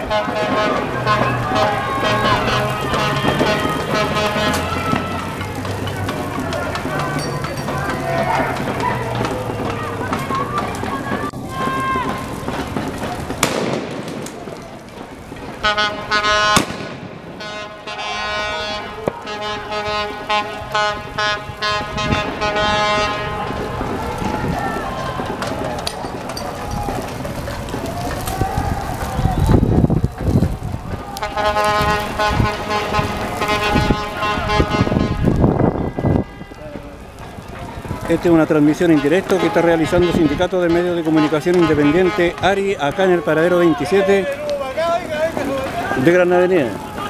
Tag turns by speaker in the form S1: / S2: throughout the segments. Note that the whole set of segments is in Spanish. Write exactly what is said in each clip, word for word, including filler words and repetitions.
S1: Esta es una transmisión en directo que está realizando el Sindicato de Medios de Comunicación Independiente ARI acá en el paradero veintisiete de Gran Avenida.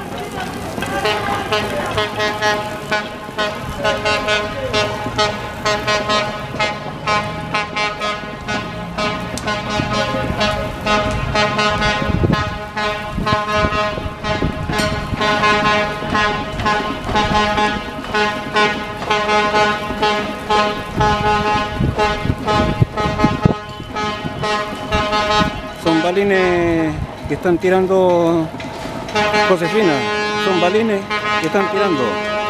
S1: Son balines que están tirando, Josefina, son balines que están tirando.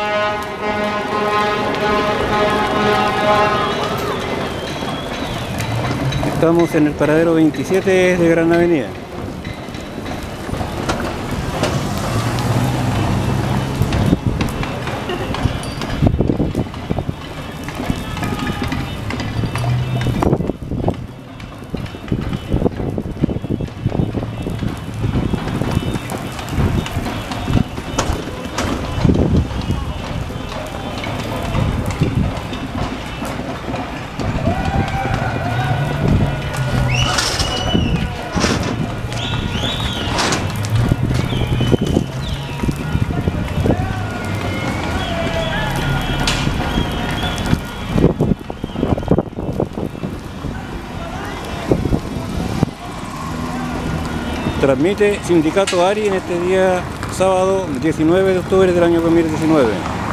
S1: Estamos en el paradero veintisiete de Gran Avenida. Transmite Sindicato ARI en este día sábado diecinueve de octubre del año dos mil diecinueve.